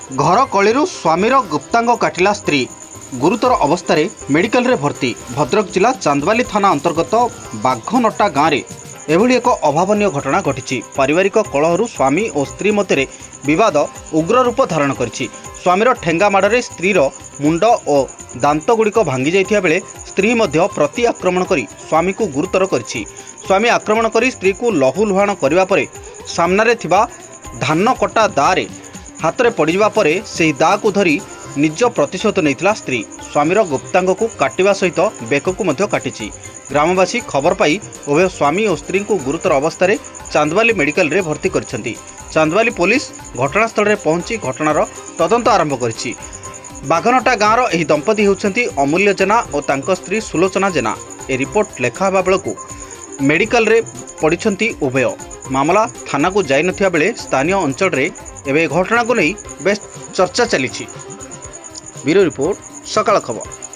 घर कलिरु स्वामीर गुप्तांग काटिला स्त्री गुरुतर अवस्था मेडिकल रे भर्ती। भद्रक जिला चांदवाली थाना अंतर्गत बाघनटा गाँव में एभली एक अभावन घटना घटी। पारिवारिक कलहरु स्वामी और स्त्री मध्य विवाद उग्र रूप धारण करिछि। स्वामीर ठेंगा माड़े स्त्रीर मुंड और दांतगुड़िक भांगी जाइथिया बेले स्त्री मध्य प्रति आक्रमण करी स्वामी को गुरुतर करिछि। स्वामी आक्रमण करी स्त्री को लहुलुहाण करबा परे सामने थिबा धान कटा दारे हाथ में पड़जा पर से दा को धरी निज प्रतिशोध नहीं स्त्री। स्वामीर गुप्तांग को काटिबा सहित बेक को काटिछि। ग्रामवासी खबर पाई उभय स्वामी और स्त्री को गुरुतर अवस्था चांदवाली मेडिकल रे भर्ती करिसेंती। चांदवाली पुलिस घटनास्थल रे पहुंची घटनार तदंत आरंभ करिछि। बाघनटा गाँव एही दंपति होउछंती अमूल्य जेना और तांको स्त्री सुलोचना जेना। ए रिपोर्ट लेखा बेलू मेडिकल रे पड़िछंती उभय। मामला थाना को जाई नथिया बेले स्थानीय अंचल रे एबे घटना को नहीं बेस चर्चा चली। ब्यूरो रिपोर्ट, सकाळ खबर।